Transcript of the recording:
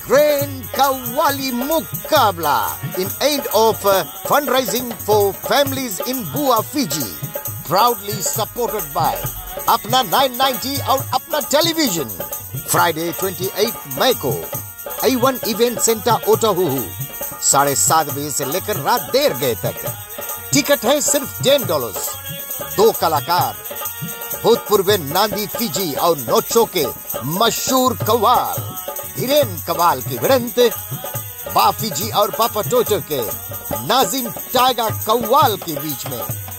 Grand Kawali Mukabla in aid of fundraising for families in Bua, Fiji. Proudly supported by Apna 990 और अपना television. Friday 28 मई को A1 event centre ओटाहू 7:30 बजे से लेकर रात 1:30 बजे तक. टिकट है सिर्फ $10. 2 कलाकार भूतपूर्व नांदी फिजी और नोचो के मशहूर कव्वाल धीरेन कव्वाल की भिड़ंत बाफिजी और पापा टोटो के नाजिम टाइगर कव्वाल के बीच में.